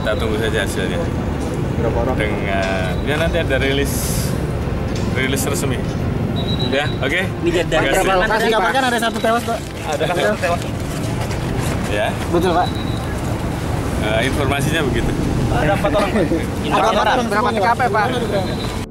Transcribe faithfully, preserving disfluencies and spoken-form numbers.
kita tunggu saja hasilnya. Berapa orang? Dengan ya nanti ada rilis rilis resmi. Ya, oke. Okay? Ini Jeddah. Berapa lokasi kabarkan ada satu tewas, Pak? Ada satu tewas. Ya. Betul, Pak. Uh, informasinya begitu. Ada empat orang. Ada empat orang. Berapa T K P, Pak?